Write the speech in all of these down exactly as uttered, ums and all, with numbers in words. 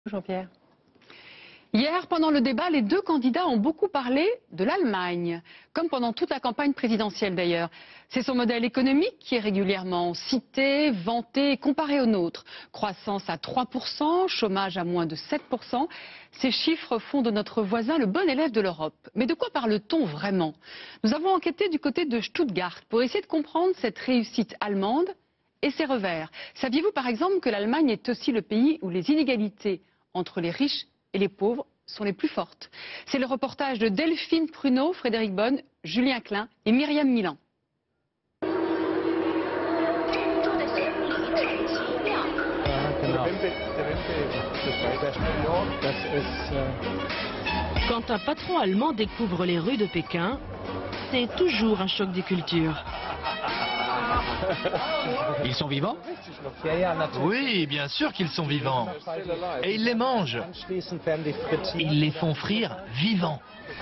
Jean-Pierre. Hier, pendant le débat, les deux candidats ont beaucoup parlé de l'Allemagne, comme pendant toute la campagne présidentielle d'ailleurs. C'est son modèle économique qui est régulièrement cité, vanté et comparé au nôtre. Croissance à trois pour cent, chômage à moins de sept pour cent. Ces chiffres font de notre voisin le bon élève de l'Europe. Mais de quoi parle-t-on vraiment? Nous avons enquêté du côté de Stuttgart pour essayer de comprendre cette réussite allemande et ses revers. Saviez-vous par exemple que l'Allemagne est aussi le pays où les inégalités entre les riches et les pauvres sont les plus fortes? C'est le reportage de Delphine Pruneau, Frédéric Bonne, Julien Klein et Myriam Milan. Quand un patron allemand découvre les rues de Pékin, c'est toujours un choc des cultures. Ils sont vivants? Oui, bien sûr qu'ils sont vivants. Et ils les mangent. Ils les font frire vivants.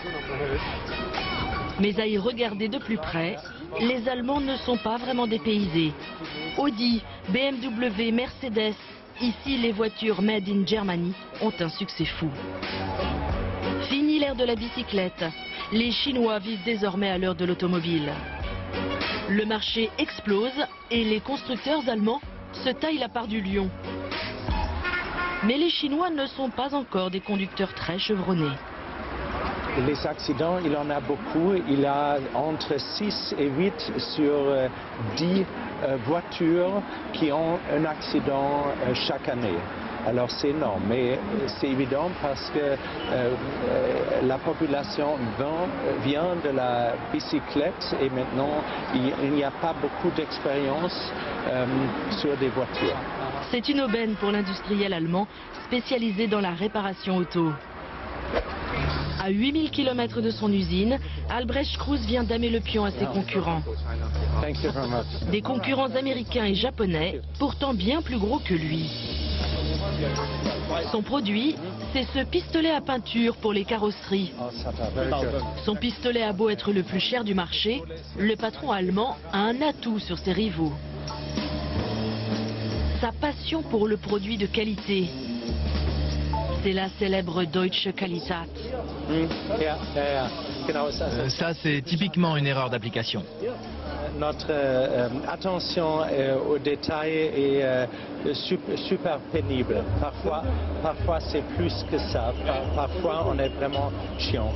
Mais à y regarder de plus près, les Allemands ne sont pas vraiment dépaysés. Audi, B M W, Mercedes, ici les voitures Made in Germany ont un succès fou. Fini l'ère de la bicyclette. Les Chinois vivent désormais à l'heure de l'automobile. Le marché explose et les constructeurs allemands se taillent la part du lion. Mais les Chinois ne sont pas encore des conducteurs très chevronnés. Les accidents, il en a beaucoup. Il y a entre six et huit sur dix euh, voitures qui ont un accident euh, chaque année. Alors c'est énorme, mais c'est évident parce que euh, euh, la population vient, vient de la bicyclette et maintenant il, il n'y a pas beaucoup d'expérience euh, sur des voitures. C'est une aubaine pour l'industriel allemand spécialisé dans la réparation auto. À huit mille kilomètres de son usine, Albrecht Kruse vient damer le pion à ses concurrents. Des concurrents américains et japonais, pourtant bien plus gros que lui. Son produit, c'est ce pistolet à peinture pour les carrosseries. Son pistolet a beau être le plus cher du marché, le patron allemand a un atout sur ses rivaux. Sa passion pour le produit de qualité. C'est la célèbre Deutsche Qualität. Euh, ça, c'est typiquement une erreur d'application. Notre euh, attention euh, aux détails est euh, super, super pénible. Parfois, parfois c'est plus que ça. Par, parfois, on est vraiment chiant.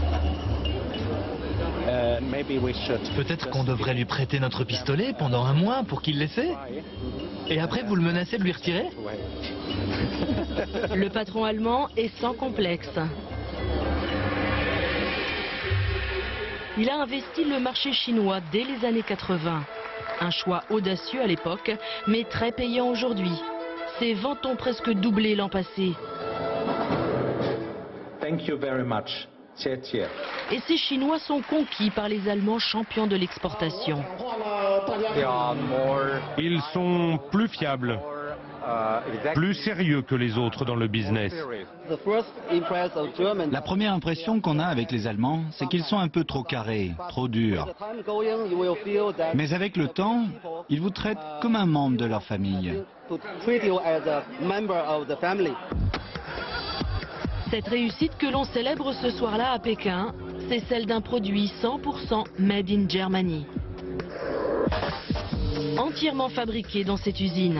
Euh, Peut-être qu'on devrait lui prêter notre pistolet pendant un mois pour qu'il l'essaie. Et après, vous le menacez de lui retirer? Le patron allemand est sans complexe. Il a investi le marché chinois dès les années quatre-vingt. Un choix audacieux à l'époque, mais très payant aujourd'hui. Ses ventes ont presque doublé l'an passé. Thank you very much. Et ces Chinois sont conquis par les Allemands champions de l'exportation. Ils sont plus fiables, plus sérieux que les autres dans le business. La première impression qu'on a avec les Allemands, c'est qu'ils sont un peu trop carrés, trop durs. Mais avec le temps, ils vous traitent comme un membre de leur famille. Cette réussite que l'on célèbre ce soir-là à Pékin, c'est celle d'un produit cent pour cent Made in Germany. Entièrement fabriqué dans cette usine.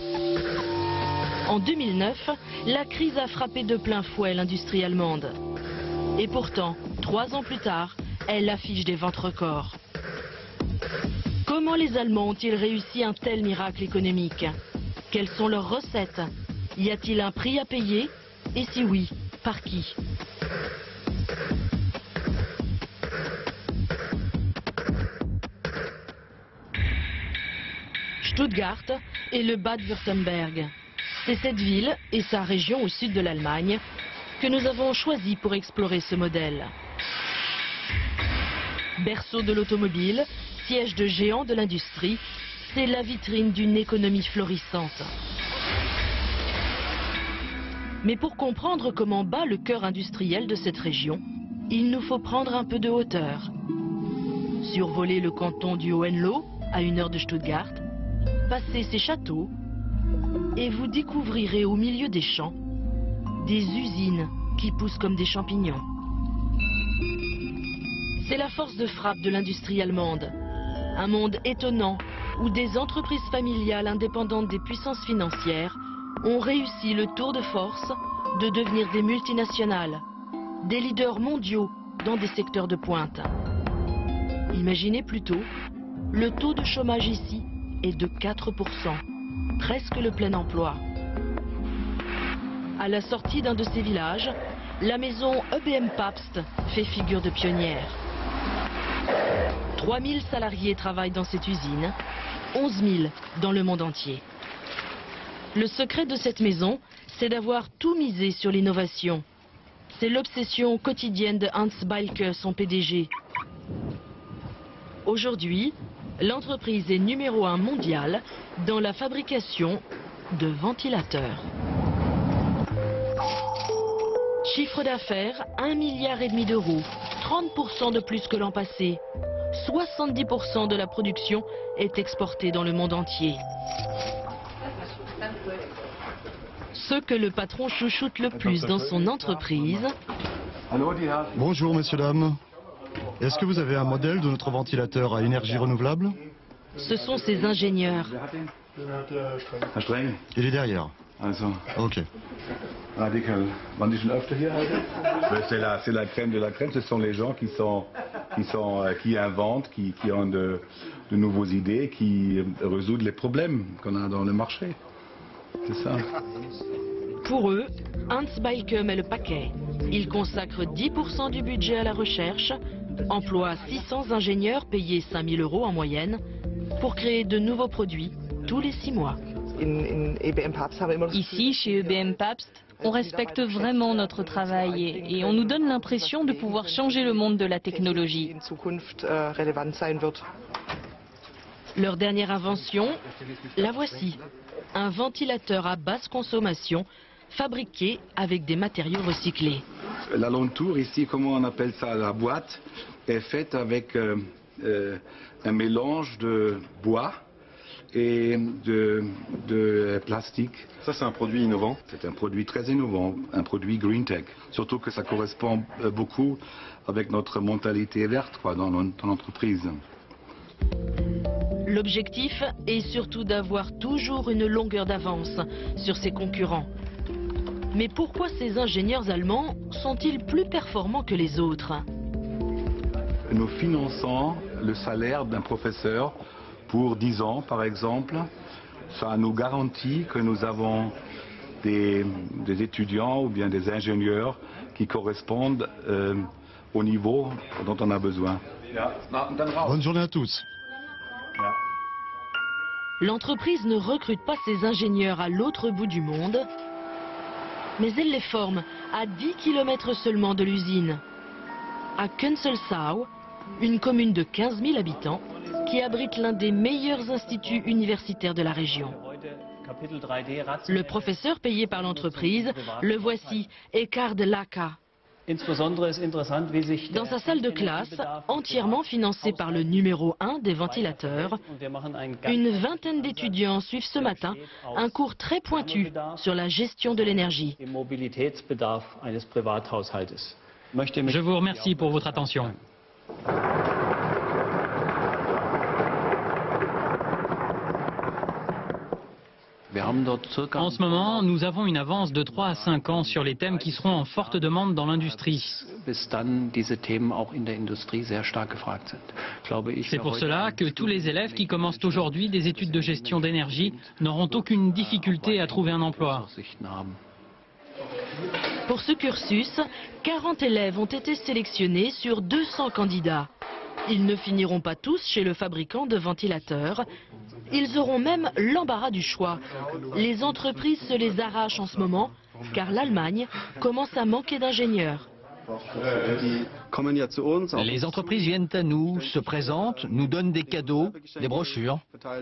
En deux mille neuf, la crise a frappé de plein fouet l'industrie allemande. Et pourtant, trois ans plus tard, elle affiche des ventes records. Comment les Allemands ont-ils réussi un tel miracle économique? Quelles sont leurs recettes? Y a-t-il un prix à payer? Et si oui, par qui? Stuttgart et le Bade-Württemberg. C'est cette ville et sa région au sud de l'Allemagne que nous avons choisi pour explorer ce modèle. Berceau de l'automobile, siège de géants de l'industrie, c'est la vitrine d'une économie florissante. Mais pour comprendre comment bat le cœur industriel de cette région, il nous faut prendre un peu de hauteur. Survoler le canton du Hohenlohe, à une heure de Stuttgart, passer ses châteaux, et vous découvrirez au milieu des champs des usines qui poussent comme des champignons. C'est la force de frappe de l'industrie allemande. Un monde étonnant où des entreprises familiales indépendantes des puissances financières ont réussi le tour de force de devenir des multinationales, des leaders mondiaux dans des secteurs de pointe. Imaginez plutôt, le taux de chômage ici est de quatre pour cent, presque le plein emploi. À la sortie d'un de ces villages, la maison E B M Pabst fait figure de pionnière. trois mille salariés travaillent dans cette usine, onze mille dans le monde entier. Le secret de cette maison, c'est d'avoir tout misé sur l'innovation. C'est l'obsession quotidienne de Hans Balke, son P D G. Aujourd'hui, l'entreprise est numéro un mondial dans la fabrication de ventilateurs. Chiffre d'affaires, un milliard et demi d'euros, trente pour cent de plus que l'an passé. soixante-dix pour cent de la production est exportée dans le monde entier. Ce que le patron chouchoute le plus dans son entreprise. Bonjour messieurs, dames. Est-ce que vous avez un modèle de notre ventilateur à énergie renouvelable? Ce sont ses ingénieurs. Il est derrière. Ok. C'est la, c'est la crème de la crème, ce sont les gens qui, sont, qui, sont, qui inventent, qui, qui ont de, de nouvelles idées, qui résoudent les problèmes qu'on a dans le marché. C'est ça. Pour eux, Hans Balke met le paquet. Il consacre dix pour cent du budget à la recherche, emploie six cents ingénieurs payés cinq mille euros en moyenne pour créer de nouveaux produits tous les six mois. Ici, chez E B M Pabst, on respecte vraiment notre travail et, et on nous donne l'impression de pouvoir changer le monde de la technologie. Leur dernière invention, la voici. Un ventilateur à basse consommation, fabriqué avec des matériaux recyclés. L'alentour ici, comment on appelle ça, la boîte, est faite avec euh, euh, un mélange de bois et de, de plastique. Ça, c'est un produit innovant. C'est un produit très innovant, un produit green tech. Surtout que ça correspond beaucoup avec notre mentalité verte quoi, dans l'entreprise. L'objectif est surtout d'avoir toujours une longueur d'avance sur ses concurrents. Mais pourquoi ces ingénieurs allemands sont-ils plus performants que les autres? Nous finançons le salaire d'un professeur pour dix ans, par exemple. Ça nous garantit que nous avons des, des étudiants ou bien des ingénieurs qui correspondent euh, au niveau dont on a besoin. Bonne journée à tous. L'entreprise ne recrute pas ses ingénieurs à l'autre bout du monde, mais elle les forme à dix kilomètres seulement de l'usine. À Künzelsau, une commune de quinze mille habitants qui abrite l'un des meilleurs instituts universitaires de la région. Le professeur payé par l'entreprise, le voici, Eckhard Laka. Dans sa salle de classe, entièrement financée par le numéro un des ventilateurs, une vingtaine d'étudiants suivent ce matin un cours très pointu sur la gestion de l'énergie. Je vous remercie pour votre attention. En ce moment, nous avons une avance de trois à cinq ans sur les thèmes qui seront en forte demande dans l'industrie. C'est pour cela que tous les élèves qui commencent aujourd'hui des études de gestion d'énergie n'auront aucune difficulté à trouver un emploi. Pour ce cursus, quarante élèves ont été sélectionnés sur deux cents candidats. Ils ne finiront pas tous chez le fabricant de ventilateurs. Ils auront même l'embarras du choix. Les entreprises se les arrachent en ce moment, car l'Allemagne commence à manquer d'ingénieurs. Les entreprises viennent à nous, se présentent, nous donnent des cadeaux, des brochures.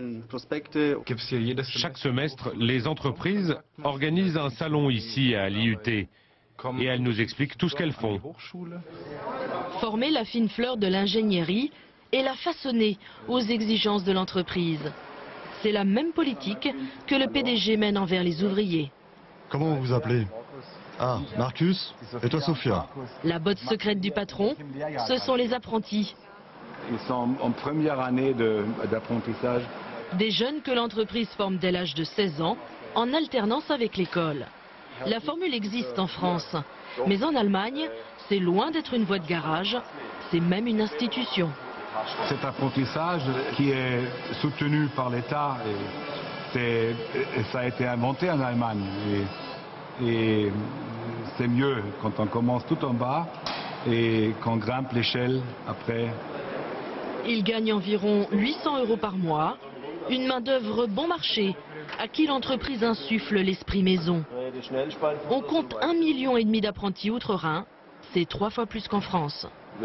Chaque semestre, les entreprises organisent un salon ici à l'I U T. Et elles nous expliquent tout ce qu'elles font. Former la fine fleur de l'ingénierie et la façonner aux exigences de l'entreprise. C'est la même politique que le P D G mène envers les ouvriers. Comment vous vous appelez? Ah, Marcus, et toi Sophia? La botte secrète du patron, ce sont les apprentis. Ils sont en première année d'apprentissage. Des jeunes que l'entreprise forme dès l'âge de seize ans, en alternance avec l'école. La formule existe en France, mais en Allemagne, c'est loin d'être une voie de garage, c'est même une institution. Cet apprentissage qui est soutenu par l'État, et, et ça a été inventé en Allemagne. Et, et c'est mieux quand on commence tout en bas et qu'on grimpe l'échelle après. Il gagne environ huit cents euros par mois, une main-d'œuvre bon marché, à qui l'entreprise insuffle l'esprit maison. On compte un million et demi d'apprentis outre-Rhin, c'est trois fois plus qu'en France.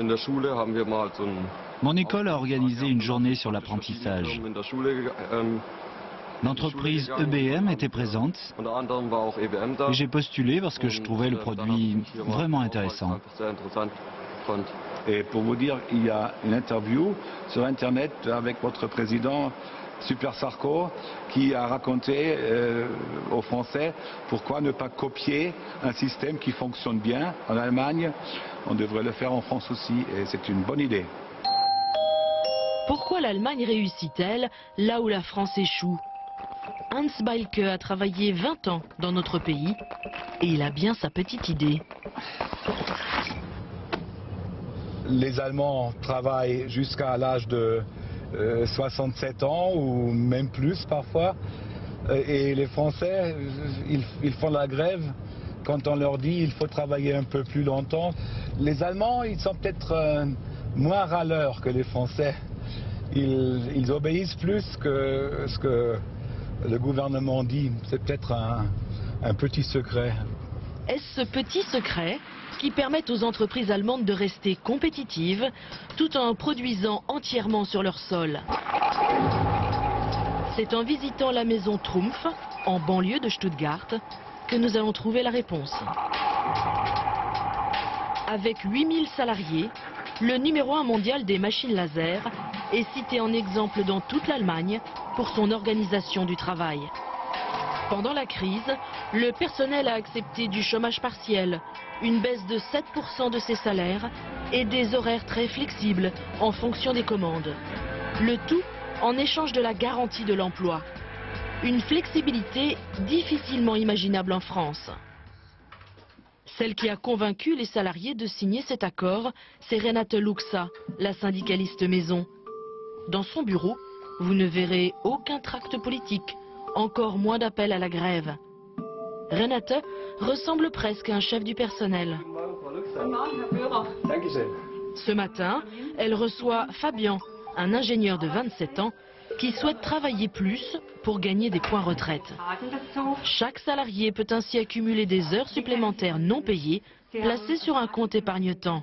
Mon école a organisé une journée sur l'apprentissage. L'entreprise E B M était présente et j'ai postulé parce que je trouvais le produit vraiment intéressant. Et pour vous dire, il y a une interview sur Internet avec votre président Super Sarko qui a raconté euh, aux Français pourquoi ne pas copier un système qui fonctionne bien en Allemagne. On devrait le faire en France aussi et c'est une bonne idée. Pourquoi l'Allemagne réussit-elle là où la France échoue? Hans Balke a travaillé vingt ans dans notre pays et il a bien sa petite idée. Les Allemands travaillent jusqu'à l'âge de euh, soixante-sept ans ou même plus parfois. Et les Français, ils, ils font la grève quand on leur dit qu'il faut travailler un peu plus longtemps. Les Allemands, ils sont peut-être euh, moins râleurs que les Français. Ils, ils obéissent plus que ce que le gouvernement dit. C'est peut-être un, un petit secret. Est-ce ce petit secret qui permet aux entreprises allemandes de rester compétitives tout en produisant entièrement sur leur sol? C'est en visitant la maison Trumpf, en banlieue de Stuttgart, que nous allons trouver la réponse. Avec huit mille salariés, le numéro un mondial des machines laser est cité en exemple dans toute l'Allemagne pour son organisation du travail. Pendant la crise, le personnel a accepté du chômage partiel, une baisse de sept pour cent de ses salaires et des horaires très flexibles en fonction des commandes. Le tout en échange de la garantie de l'emploi. Une flexibilité difficilement imaginable en France. Celle qui a convaincu les salariés de signer cet accord, c'est Renate Luxa, la syndicaliste maison. Dans son bureau, vous ne verrez aucun tract politique, encore moins d'appel à la grève. Renate ressemble presque à un chef du personnel. Ce matin, elle reçoit Fabien, un ingénieur de vingt-sept ans, qui souhaite travailler plus pour gagner des points retraite. Chaque salarié peut ainsi accumuler des heures supplémentaires non payées, placées sur un compte épargne-temps.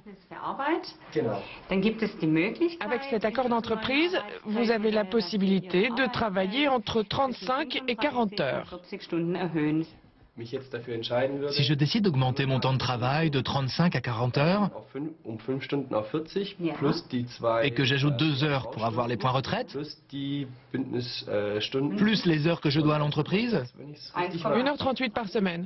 Avec cet accord d'entreprise, vous avez la possibilité de travailler entre trente-cinq et quarante heures. Si je décide d'augmenter mon temps de travail de trente-cinq à quarante heures, et que j'ajoute deux heures pour avoir les points retraite, plus les heures que je dois à l'entreprise, une heure trente-huit par semaine.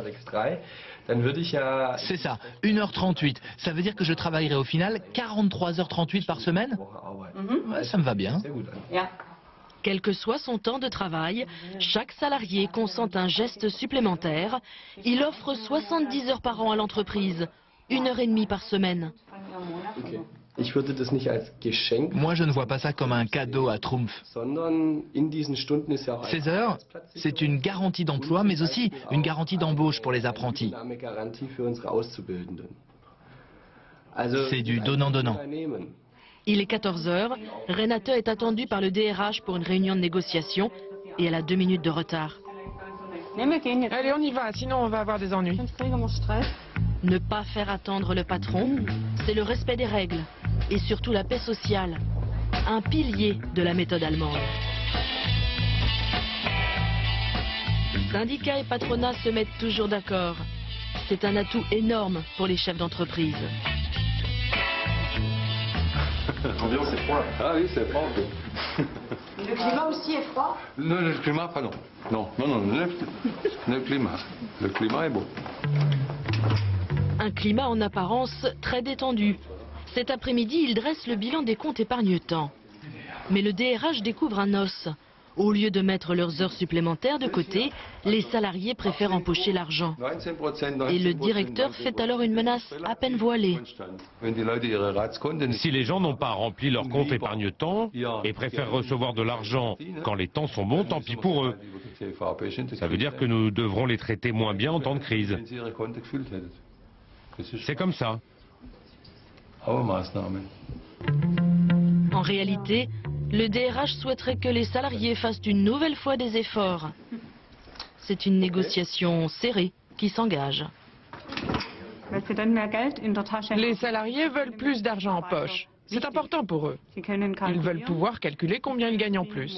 C'est ça, une heure trente-huit. Ça veut dire que je travaillerai au final quarante-trois heures trente-huit par semaine? Ouais, ça me va bien. Quel que soit son temps de travail, chaque salarié consent un geste supplémentaire. Il offre soixante-dix heures par an à l'entreprise, une heure et demie par semaine. Moi, je ne vois pas ça comme un cadeau à Trumpf. Ces heures, c'est une garantie d'emploi, mais aussi une garantie d'embauche pour les apprentis. C'est du donnant-donnant. Il est quatorze heures, Renate est attendue par le D R H pour une réunion de négociation et elle a deux minutes de retard. Allez, on y va, sinon on va avoir des ennuis. Ne pas faire attendre le patron, c'est le respect des règles et surtout la paix sociale, un pilier de la méthode allemande. Syndicats et patronat se mettent toujours d'accord. C'est un atout énorme pour les chefs d'entreprise. L'ambiance est froide. Ah oui, c'est froid. Le climat aussi est froid? Non, le climat, pas non. Non, non, non, le, le climat. Le climat est beau. Un climat en apparence très détendu. Cet après-midi, il dresse le bilan des comptes épargne-temps. Mais le D R H découvre un os. Au lieu de mettre leurs heures supplémentaires de côté, les salariés préfèrent empocher l'argent. Et le directeur fait alors une menace à peine voilée. Si les gens n'ont pas rempli leur compte épargne-temps et préfèrent recevoir de l'argent quand les temps sont bons, tant pis pour eux. Ça veut dire que nous devrons les traiter moins bien en temps de crise. C'est comme ça. En réalité, le D R H souhaiterait que les salariés fassent une nouvelle fois des efforts. C'est une négociation serrée qui s'engage. Les salariés veulent plus d'argent en poche. C'est important pour eux. Ils veulent pouvoir calculer combien ils gagnent en plus.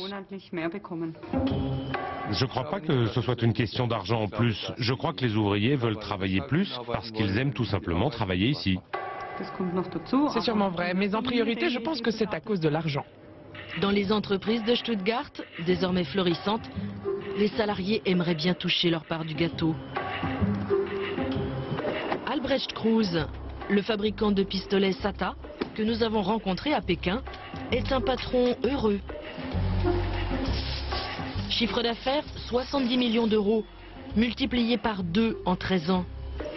Je ne crois pas que ce soit une question d'argent en plus. Je crois que les ouvriers veulent travailler plus parce qu'ils aiment tout simplement travailler ici. C'est sûrement vrai, mais en priorité, je pense que c'est à cause de l'argent. Dans les entreprises de Stuttgart, désormais florissantes, les salariés aimeraient bien toucher leur part du gâteau. Albrecht Kruse, le fabricant de pistolets SATA, que nous avons rencontré à Pékin, est un patron heureux. Chiffre d'affaires, soixante-dix millions d'euros, multiplié par deux en treize ans.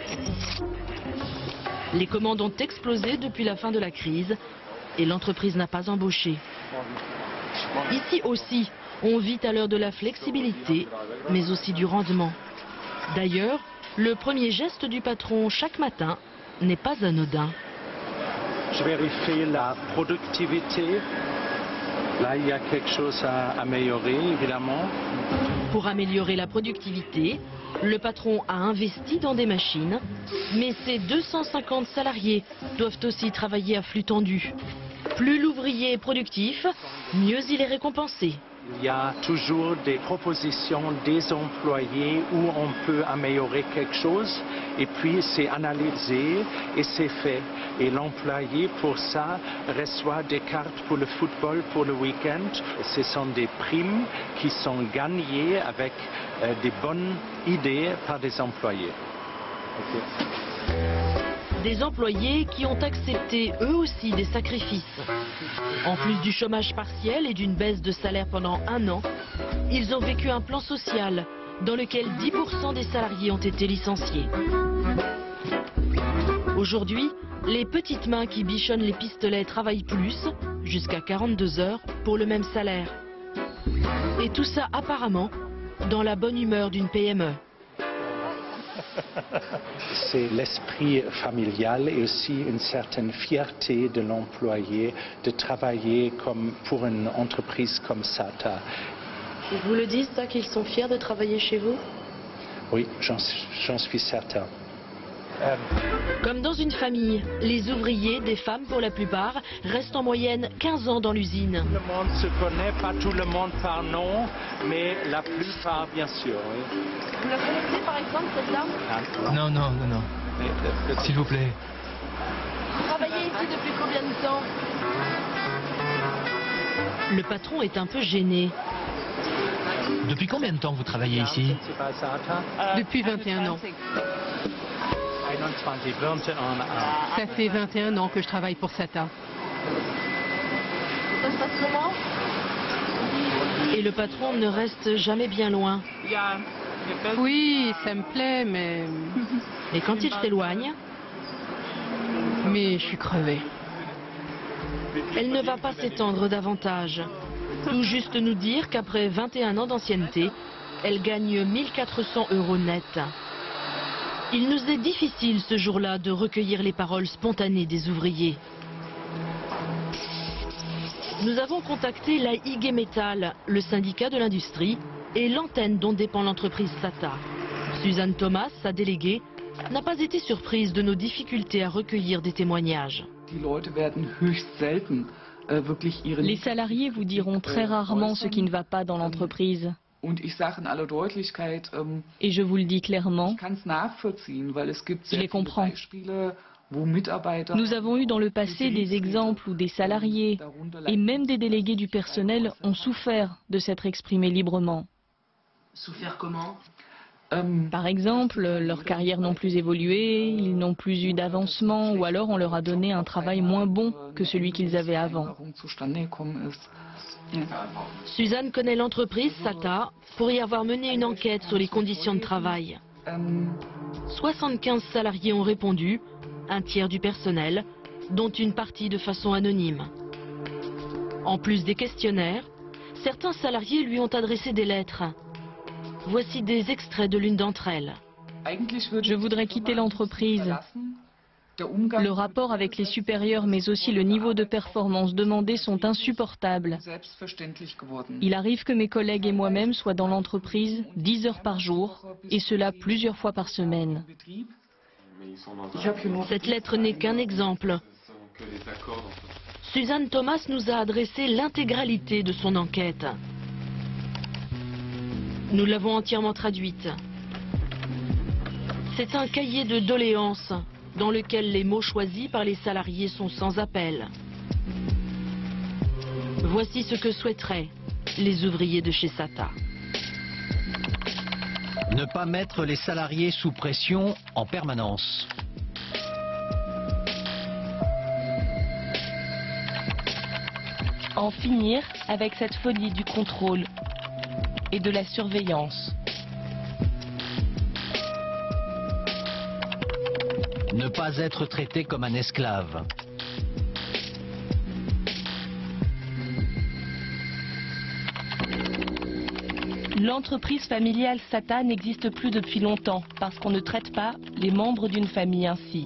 Les commandes ont explosé depuis la fin de la crise et l'entreprise n'a pas embauché. Ici aussi, on vit à l'heure de la flexibilité, mais aussi du rendement. D'ailleurs, le premier geste du patron chaque matin n'est pas anodin. Je vérifie la productivité. Là, il y a quelque chose à améliorer, évidemment. Pour améliorer la productivité, le patron a investi dans des machines, mais ses deux cent cinquante salariés doivent aussi travailler à flux tendu. Plus l'ouvrier est productif, mieux il est récompensé. Il y a toujours des propositions des employés où on peut améliorer quelque chose et puis c'est analysé et c'est fait. Et l'employé pour ça reçoit des cartes pour le football pour le week-end. Ce sont des primes qui sont gagnées avec euh, des bonnes idées par des employés. Okay. Des employés qui ont accepté eux aussi des sacrifices. En plus du chômage partiel et d'une baisse de salaire pendant un an, ils ont vécu un plan social dans lequel dix pour cent des salariés ont été licenciés. Aujourd'hui, les petites mains qui bichonnent les pistolets travaillent plus, jusqu'à quarante-deux heures, pour le même salaire. Et tout ça apparemment dans la bonne humeur d'une P M E. C'est l'esprit familial et aussi une certaine fierté de l'employé de travailler comme pour une entreprise comme SATA. Ils vous le disent, ça, qu'ils sont fiers de travailler chez vous? Oui, j'en suis certain. Euh... Comme dans une famille, les ouvriers, des femmes pour la plupart, restent en moyenne quinze ans dans l'usine. Tout le monde se connaît, pas tout le monde par nom, mais la plupart bien sûr. Oui. Vous la connaissez par exemple, cette dame? ah, Non, non, non, non. S'il vous plaît. Vous travaillez ici depuis combien de temps? Le patron est un peu gêné. Depuis combien de temps vous travaillez ici? Depuis vingt et un ans. Ça fait vingt et un ans que je travaille pour SATA. Ça se passe comment? Et le patron ne reste jamais bien loin. Oui, ça me plaît, mais... Et quand il s'éloigne? Mais je suis crevée. Elle ne va pas s'étendre davantage. Tout juste nous dire qu'après vingt et un ans d'ancienneté, elle gagne mille quatre cents euros net. Il nous est difficile ce jour-là de recueillir les paroles spontanées des ouvriers. Nous avons contacté la I G Metall, le syndicat de l'industrie, et l'antenne dont dépend l'entreprise SATA. Suzanne Thomas, sa déléguée, n'a pas été surprise de nos difficultés à recueillir des témoignages. Les salariés vous diront très rarement ce qui ne va pas dans l'entreprise. Et je vous le dis clairement, je les comprends. Nous avons eu dans le passé des exemples où des salariés et même des délégués du personnel ont souffert de s'être exprimés librement. Souffert comment? Par exemple, leurs carrières n'ont plus évolué, ils n'ont plus eu d'avancement ou alors on leur a donné un travail moins bon que celui qu'ils avaient avant. Suzanne connaît l'entreprise Sata pour y avoir mené une enquête sur les conditions de travail. soixante-quinze salariés ont répondu, un tiers du personnel, dont une partie de façon anonyme. En plus des questionnaires, certains salariés lui ont adressé des lettres. Voici des extraits de l'une d'entre elles. Je voudrais quitter l'entreprise. Le rapport avec les supérieurs mais aussi le niveau de performance demandé sont insupportables. Il arrive que mes collègues et moi-même soient dans l'entreprise dix heures par jour et cela plusieurs fois par semaine. Cette lettre n'est qu'un exemple. Suzanne Thomas nous a adressé l'intégralité de son enquête. Nous l'avons entièrement traduite. C'est un cahier de doléances dans lequel les mots choisis par les salariés sont sans appel. Voici ce que souhaiteraient les ouvriers de chez Sata. Ne pas mettre les salariés sous pression en permanence. En finir avec cette folie du contrôle et de la surveillance. Ne pas être traité comme un esclave. L'entreprise familiale Sata n'existe plus depuis longtemps parce qu'on ne traite pas les membres d'une famille ainsi.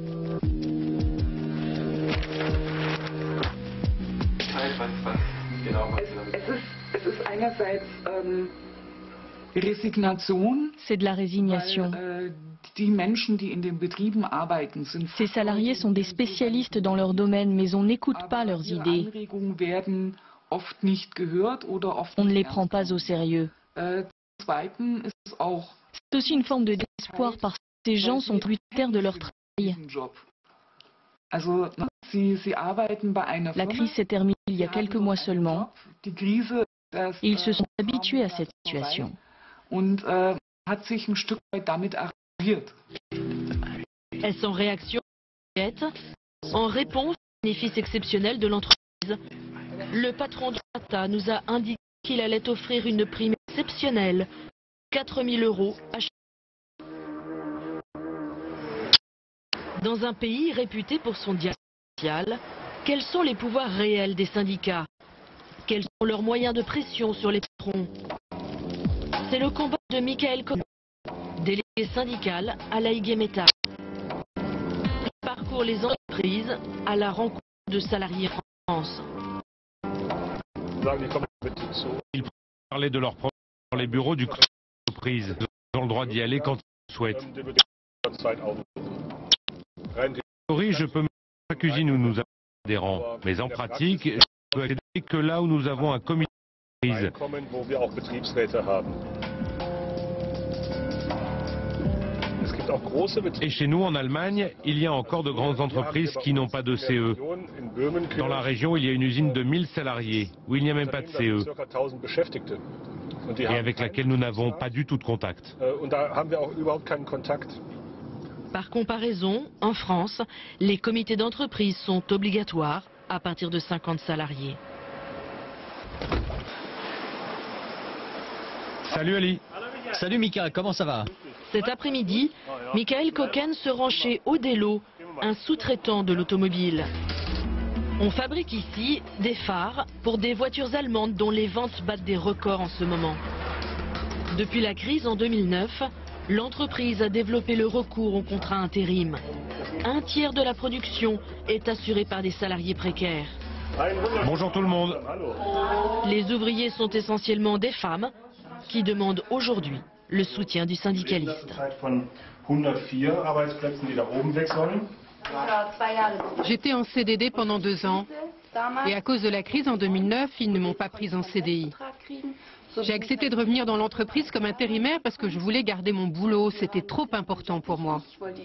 C'est de la résignation. Ces salariés sont des spécialistes dans leur domaine, mais on n'écoute pas leurs idées. On ne les prend pas au sérieux. C'est aussi une forme de désespoir parce que ces gens sont tributaires de leur travail. La crise s'est terminée il y a quelques mois seulement. Ils se sont habitués à cette situation. Est-ce en réaction à l'enquête? En réponse au bénéfice exceptionnel de l'entreprise, le patron de Sata nous a indiqué qu'il allait offrir une prime exceptionnelle, quatre mille euros à chaque. Dans un pays réputé pour son dialogue social, quels sont les pouvoirs réels des syndicats? Quels sont leurs moyens de pression sur les patrons? C'est le combat de Michael Cohen, délégué syndical à la I G Metall. Il parcourt les entreprises à la rencontre de salariés en France. Ils parlaient de leurs problèmes dans les bureaux du entreprise. Ils ont le droit d'y aller quand ils souhaitent. En théorie, je peux me mettre à la cuisine où nous avons des adhérents, mais en pratique, je peux accéder que là où nous avons un comité d'entreprise. Et chez nous, en Allemagne, il y a encore de grandes entreprises qui n'ont pas de C E. Dans la région, il y a une usine de mille salariés, où il n'y a même pas de C E, et avec laquelle nous n'avons pas du tout de contact. Par comparaison, en France, les comités d'entreprise sont obligatoires à partir de cinquante salariés. Salut Ali. Salut Mika, comment ça va? Cet après-midi, Michael Cohen se rend chez Odelo, un sous-traitant de l'automobile. On fabrique ici des phares pour des voitures allemandes dont les ventes battent des records en ce moment. Depuis la crise en deux mille neuf, l'entreprise a développé le recours au contrat intérim. Un tiers de la production est assuré par des salariés précaires. Bonjour tout le monde. Les ouvriers sont essentiellement des femmes qui demandent aujourd'hui le soutien du syndicaliste. J'étais en C D D pendant deux ans et à cause de la crise en deux mille neuf, ils ne m'ont pas prise en C D I. J'ai accepté de revenir dans l'entreprise comme intérimaire parce que je voulais garder mon boulot, c'était trop important pour moi.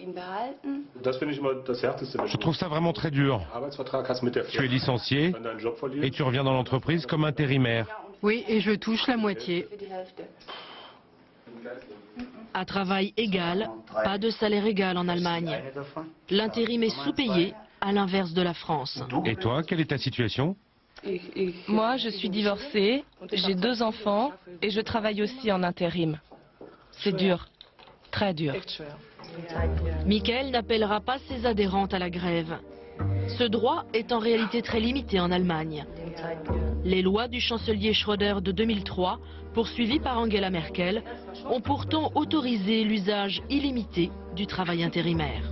Je trouve ça vraiment très dur. Tu es licencié et tu reviens dans l'entreprise comme intérimaire. Oui, et je touche la moitié. À travail égal, pas de salaire égal en Allemagne. L'intérim est sous-payé, à l'inverse de la France. Et toi, quelle est ta situation? Moi, je suis divorcée, j'ai deux enfants et je travaille aussi en intérim. C'est dur, très dur. Michael n'appellera pas ses adhérentes à la grève. Ce droit est en réalité très limité en Allemagne. Les lois du chancelier Schröder de deux mille trois, poursuivies par Angela Merkel, ont pourtant autorisé l'usage illimité du travail intérimaire.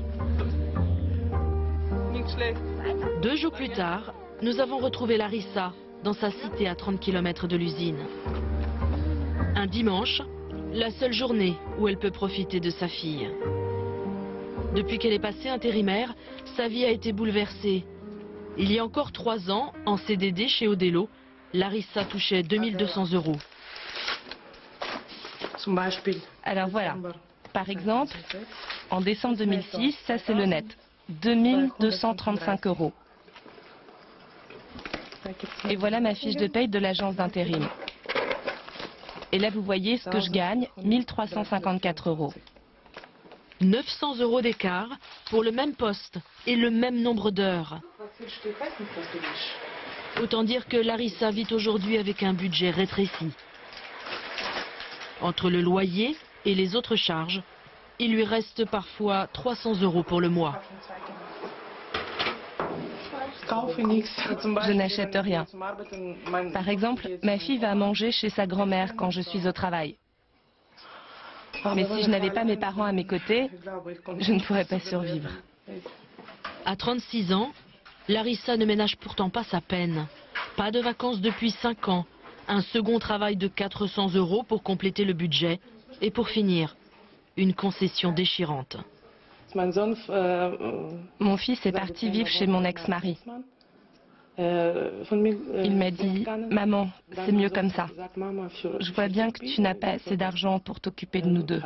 Deux jours plus tard, nous avons retrouvé Larissa dans sa cité à trente kilomètres de l'usine. Un dimanche, la seule journée où elle peut profiter de sa fille. Depuis qu'elle est passée intérimaire, sa vie a été bouleversée. Il y a encore trois ans, en C D D chez Odelo, Larissa touchait deux mille deux cents euros. Alors voilà, par exemple, en décembre deux mille six, ça c'est le net, deux mille deux cent trente-cinq euros. Et voilà ma fiche de paye de l'agence d'intérim. Et là vous voyez ce que je gagne, mille trois cent cinquante-quatre euros. neuf cents euros d'écart pour le même poste et le même nombre d'heures. Autant dire que Larissa vit aujourd'hui avec un budget rétréci. Entre le loyer et les autres charges, il lui reste parfois trois cents euros pour le mois. Je n'achète rien. Par exemple, ma fille va manger chez sa grand-mère quand je suis au travail. Mais si je n'avais pas mes parents à mes côtés, je ne pourrais pas survivre. À trente-six ans, Larissa ne ménage pourtant pas sa peine. Pas de vacances depuis cinq ans. Un second travail de quatre cents euros pour compléter le budget. Et pour finir, une concession déchirante. Mon fils est parti vivre chez mon ex-mari. Il m'a dit, maman, c'est mieux comme ça. Je vois bien que tu n'as pas assez d'argent pour t'occuper de nous deux.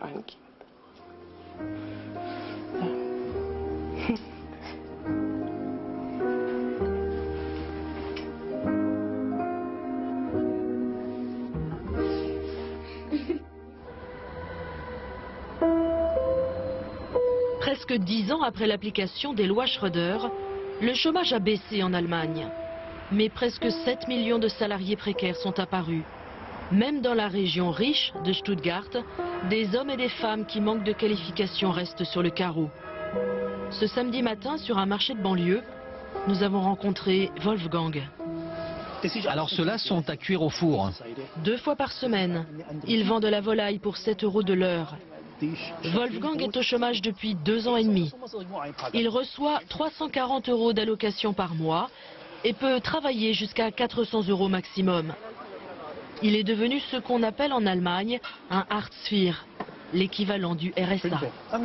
Presque dix ans après l'application des lois Schröder, le chômage a baissé en Allemagne. Mais presque sept millions de salariés précaires sont apparus. Même dans la région riche de Stuttgart, des hommes et des femmes qui manquent de qualification restent sur le carreau. Ce samedi matin, sur un marché de banlieue, nous avons rencontré Wolfgang. Alors ceux-là sont à cuire au four. Deux fois par semaine, il vend de la volaille pour sept euros de l'heure. Wolfgang est au chômage depuis deux ans et demi. Il reçoit trois cent quarante euros d'allocation par mois et peut travailler jusqu'à quatre cents euros maximum. Il est devenu ce qu'on appelle en Allemagne un Hartz vier, l'équivalent du R S A.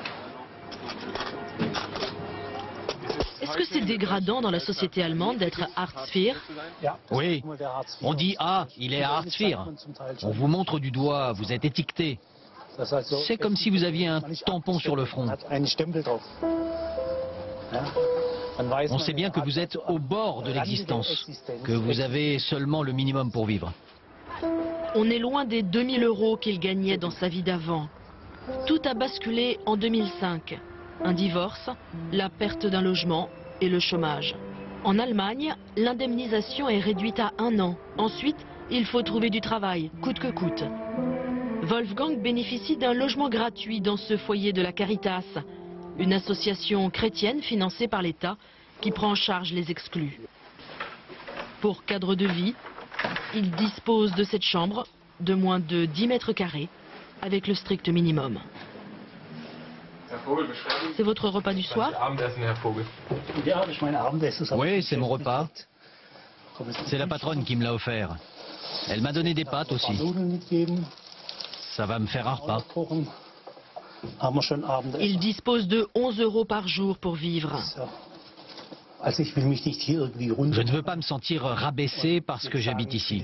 Est-ce que c'est dégradant dans la société allemande d'être Hartz vier? Oui, on dit « Ah, il est à Hartz vier ». On vous montre du doigt, vous êtes étiqueté. C'est comme si vous aviez un tampon sur le front. On sait bien que vous êtes au bord de l'existence, que vous avez seulement le minimum pour vivre. On est loin des deux mille euros qu'il gagnait dans sa vie d'avant. Tout a basculé en deux mille cinq. Un divorce, la perte d'un logement et le chômage. En Allemagne, l'indemnisation est réduite à un an. Ensuite, il faut trouver du travail, coûte que coûte. Wolfgang bénéficie d'un logement gratuit dans ce foyer de la Caritas, une association chrétienne financée par l'État qui prend en charge les exclus. Pour cadre de vie, il dispose de cette chambre de moins de dix mètres carrés avec le strict minimum. C'est votre repas du soir? Oui, c'est mon repas. C'est la patronne qui me l'a offert. Elle m'a donné des pâtes aussi. Ça va me faire un repas. Il dispose de onze euros par jour pour vivre. Je ne veux pas me sentir rabaissé parce que j'habite ici.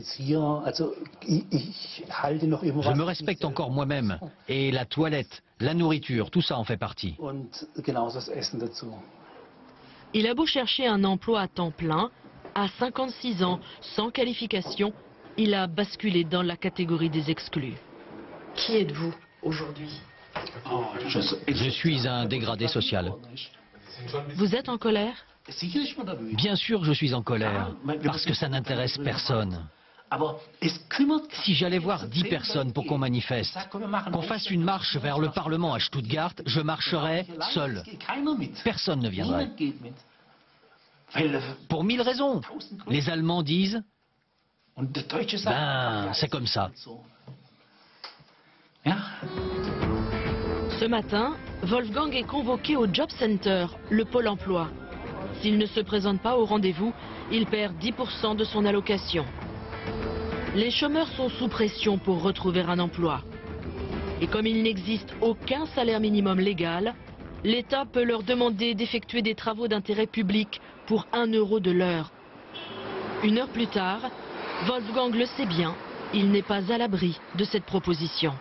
Je me respecte encore moi-même. Et la toilette, la nourriture, tout ça en fait partie. Il a beau chercher un emploi à temps plein, à cinquante-six ans, sans qualification, il a basculé dans la catégorie des exclus. Qui êtes-vous? aujourd'hui? Je, je suis un dégradé social. Vous êtes en colère? Bien sûr, je suis en colère, parce que ça n'intéresse personne. Si j'allais voir dix personnes pour qu'on manifeste, qu'on fasse une marche vers le Parlement à Stuttgart, je marcherais seul. Personne ne viendrait. Pour mille raisons. Les Allemands disent, ben, c'est comme ça. Ce matin, Wolfgang est convoqué au Job Center, le pôle emploi. S'il ne se présente pas au rendez-vous, il perd dix pour cent de son allocation. Les chômeurs sont sous pression pour retrouver un emploi. Et comme il n'existe aucun salaire minimum légal, l'État peut leur demander d'effectuer des travaux d'intérêt public pour un euro de l'heure. Une heure plus tard, Wolfgang le sait bien, il n'est pas à l'abri de cette proposition.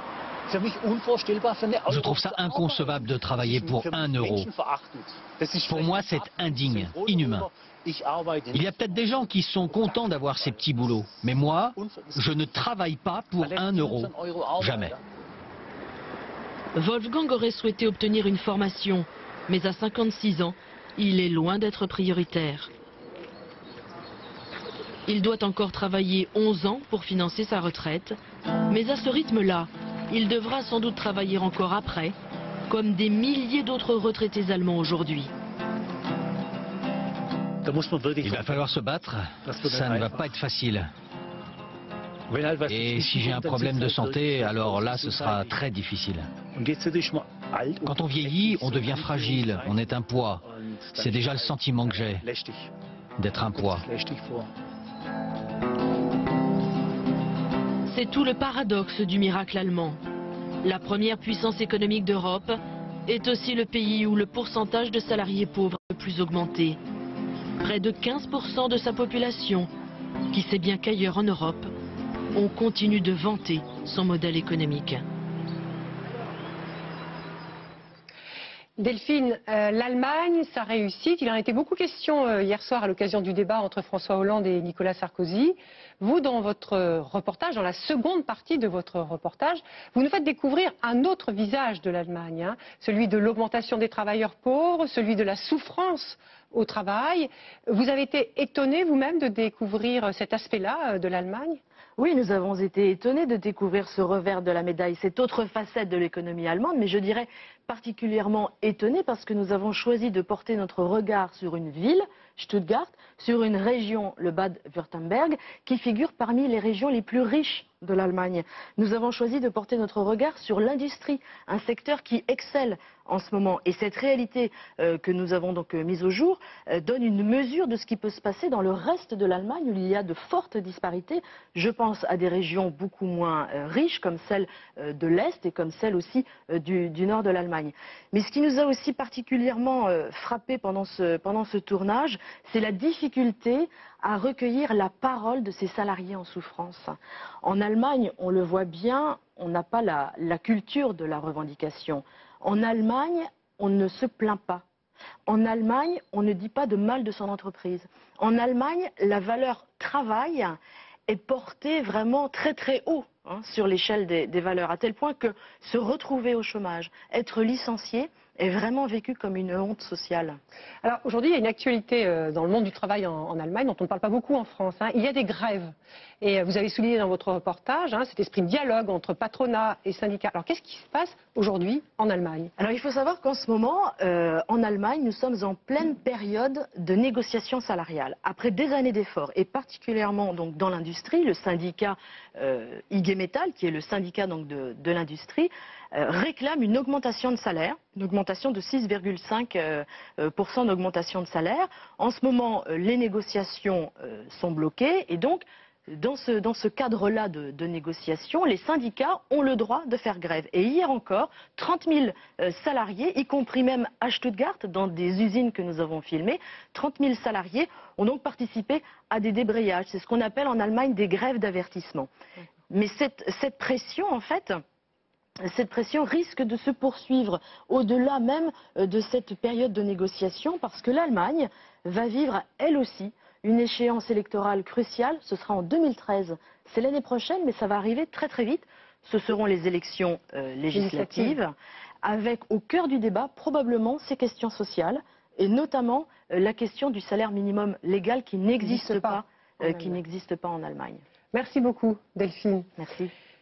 Je trouve ça inconcevable de travailler pour un euro. Pour moi, c'est indigne, inhumain. Il y a peut-être des gens qui sont contents d'avoir ces petits boulots. Mais moi, je ne travaille pas pour un euro. Jamais. Wolfgang aurait souhaité obtenir une formation, mais à cinquante-six ans, il est loin d'être prioritaire. Il doit encore travailler onze ans pour financer sa retraite, mais à ce rythme-là, il devra sans doute travailler encore après, comme des milliers d'autres retraités allemands aujourd'hui. Il va falloir se battre, ça ne va pas être facile. Et si j'ai un problème de santé, alors là, ce sera très difficile. Quand on vieillit, on devient fragile, on est un poids. C'est déjà le sentiment que j'ai, d'être un poids. C'est tout le paradoxe du miracle allemand. La première puissance économique d'Europe est aussi le pays où le pourcentage de salariés pauvres est le plus augmenté. Près de quinze pour cent de sa population, qui sait bien qu'ailleurs en Europe, on continue de vanter son modèle économique. Delphine, euh, l'Allemagne, sa réussite, il en a été beaucoup question euh, hier soir à l'occasion du débat entre François Hollande et Nicolas Sarkozy. Vous, dans votre reportage, dans la seconde partie de votre reportage, vous nous faites découvrir un autre visage de l'Allemagne, hein, celui de l'augmentation des travailleurs pauvres, celui de la souffrance au travail. Vous avez été étonné vous-même de découvrir cet aspect-là euh, de l'Allemagne ? Oui, nous avons été étonnés de découvrir ce revers de la médaille, cette autre facette de l'économie allemande, mais je dirais particulièrement étonnés parce que nous avons choisi de porter notre regard sur une ville, Stuttgart, sur une région, le Bade-Württemberg, qui figure parmi les régions les plus riches de l'Allemagne. Nous avons choisi de porter notre regard sur l'industrie, un secteur qui excelle en ce moment. Et cette réalité euh, que nous avons donc euh, mise au jour euh, donne une mesure de ce qui peut se passer dans le reste de l'Allemagne où il y a de fortes disparités. Je pense à des régions beaucoup moins euh, riches comme celle euh, de l'Est et comme celle aussi euh, du, du nord de l'Allemagne. Mais ce qui nous a aussi particulièrement euh, frappé pendant ce, pendant ce tournage, c'est la difficulté à recueillir la parole de ces salariés en souffrance. En Allemagne, on le voit bien, on n'a pas la, la culture de la revendication. En Allemagne, on ne se plaint pas. En Allemagne, on ne dit pas de mal de son entreprise. En Allemagne, la valeur travail est portée vraiment très très haut hein, sur l'échelle des, des valeurs, à tel point que se retrouver au chômage, être licencié, est vraiment vécu comme une honte sociale. Alors aujourd'hui, il y a une actualité euh, dans le monde du travail en, en Allemagne dont on ne parle pas beaucoup en France. Hein. Il y a des grèves. Et euh, vous avez souligné dans votre reportage hein, cet esprit de dialogue entre patronat et syndicats. Alors qu'est-ce qui se passe aujourd'hui en Allemagne? Alors il faut savoir qu'en ce moment, euh, en Allemagne, nous sommes en pleine période de négociation salariale. Après des années d'efforts, et particulièrement donc, dans l'industrie, le syndicat euh, I G Metall, qui est le syndicat donc, de, de l'industrie, euh, réclame une augmentation de salaire, une augmentation de six virgule cinq pour cent d'augmentation de salaire. En ce moment, euh, les négociations euh, sont bloquées et donc Dans ce, dans ce cadre-là de, de négociation, les syndicats ont le droit de faire grève. Et hier encore, trente mille euh, salariés, y compris même à Stuttgart, dans des usines que nous avons filmées, trente mille salariés ont donc participé à des débrayages. C'est ce qu'on appelle en Allemagne des grèves d'avertissement. Mais cette, cette pression, en fait, cette pression risque de se poursuivre au-delà même de cette période de négociation, parce que l'Allemagne va vivre, elle aussi, une échéance électorale cruciale. Ce sera en deux mille treize. C'est l'année prochaine, mais ça va arriver très très vite. ce seront les élections euh, législatives, avec au cœur du débat probablement ces questions sociales, et notamment euh, la question du salaire minimum légal qui n'existe pas, euh, qui n'existe pas en Allemagne. Merci beaucoup, Delphine. Merci.